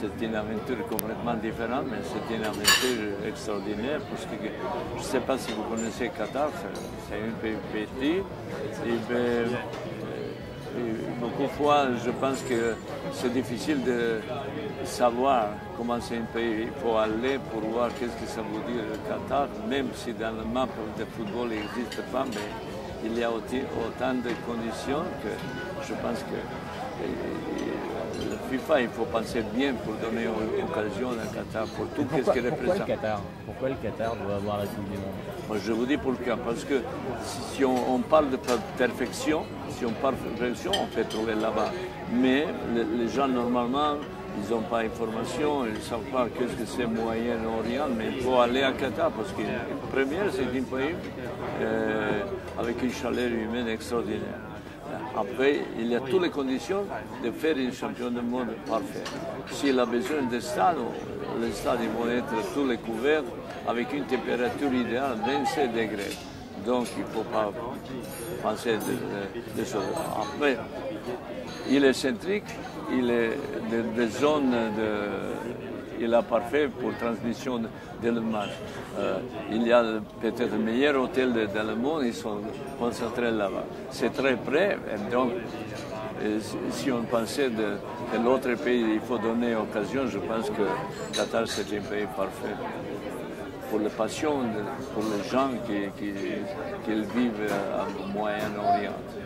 C'est une aventure complètement différente, mais c'est une aventure extraordinaire parce que je ne sais pas si vous connaissez Qatar, c'est un pays petit. Beaucoup de fois, je pense que c'est difficile de savoir comment c'est un pays. Il faut aller pour voir qu'est-ce que ça veut dire le Qatar, même si dans le map de football il n'existe pas, mais il y a autant de conditions que je pense que le FIFA, il faut penser bien pour donner occasion à Qatar pour tout ce qu'il représente. Pourquoi le Qatar doit avoir la Coupe du Monde? Moi, je vous dis pourquoi. Parce que si on parle de perfection, on peut trouver là-bas. Mais les gens, normalement, ils n'ont pas d'informations, ils ne savent pas qu'est-ce que c'est Moyen-Orient, mais il faut aller à Qatar parce que, première, c'est un pays avec une chaleur humaine extraordinaire. Après, il y a toutes les conditions de faire un champion du monde parfait. S'il a besoin de stades, les stades vont être tous les couverts avec une température idéale de 27 degrés. Donc, il ne faut pas penser de choses. Après, il est centrique, il est des zones il est parfait pour transmission de le match. Il y a peut-être le meilleur hôtel dans le monde, ils sont concentrés là-bas. C'est très près, donc si on pensait de l'autre pays, il faut donner occasion, je pense que Qatar c'est un pays parfait pour la passion, pour les gens qui vivent au Moyen-Orient.